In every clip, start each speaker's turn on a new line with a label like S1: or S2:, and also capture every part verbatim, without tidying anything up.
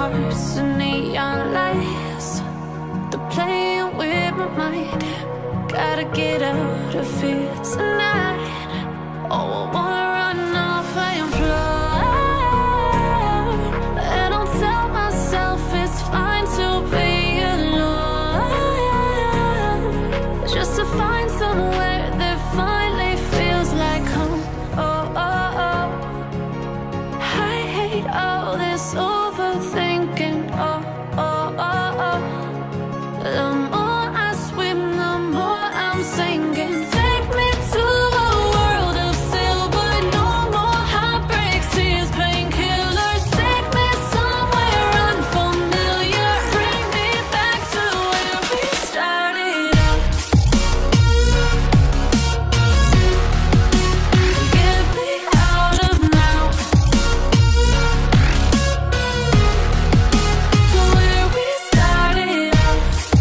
S1: hearts and neon lights. They're playing with my mind. Gotta get out of here tonight. Oh, I wanna run off and fly. And I'll tell myself it's fine to be alone, just to find somewhere that finally feels like home. Oh, oh, oh. I hate all this overthinking. Oh, oh, oh, oh. The more I swim, the more I'm sinking. Take me to a world of silver. No more heartbreaks, tears, painkillers. Take me somewhere unfamiliar. Bring me back to where we started out. Get me out of now, to where we started out.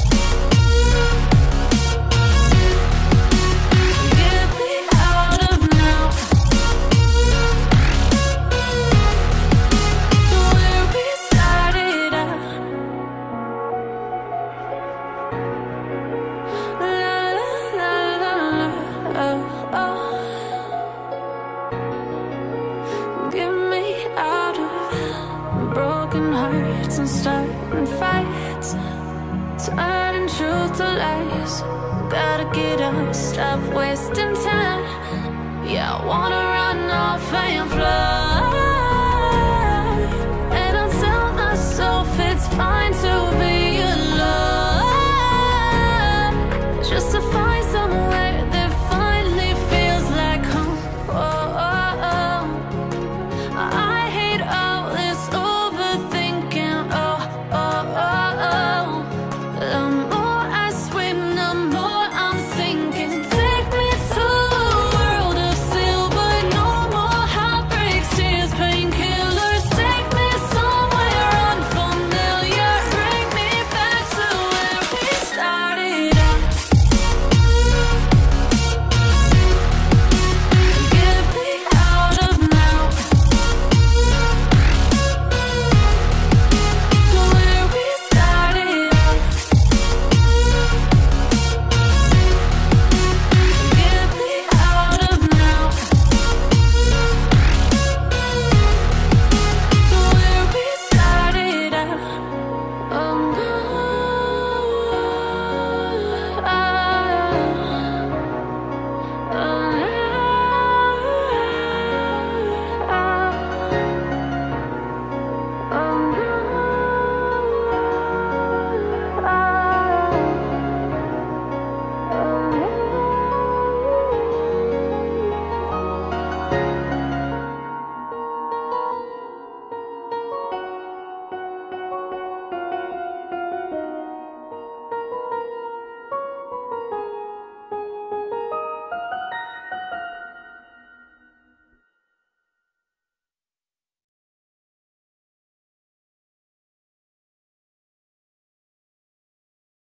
S1: Get me out of now, to where we started out. La la la la la, oh, oh. Get me out of broken hearts and starting fights, turning truth to lies. Gotta get up, stop wasting time. Yeah, I wanna run off and fly.